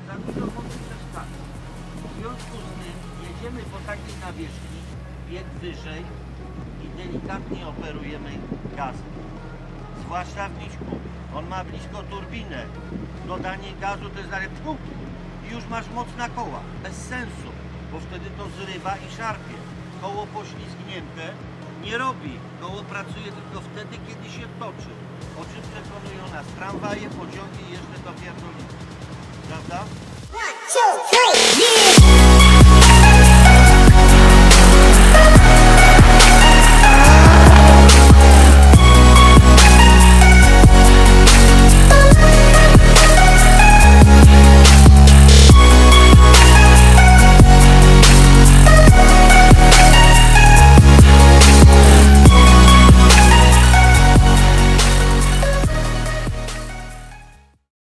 za dużo mocy przeszkadza. W związku z tym jedziemy po takiej nawierzchni, bieg wyżej i delikatnie operujemy gazem. Zwłaszcza w niczku. On ma blisko turbinę. Dodanie gazu to jest dalej puk i już masz moc na koła. Bez sensu, bo wtedy to zrywa i szarpie. Koło poślizgnięte nie robi. Koło pracuje tylko wtedy, kiedy się toczy. O czym przekonują nas tramwaje, pociągi i jeszcze to pierdolimy. Prawda? 1, 2, 3, yeah!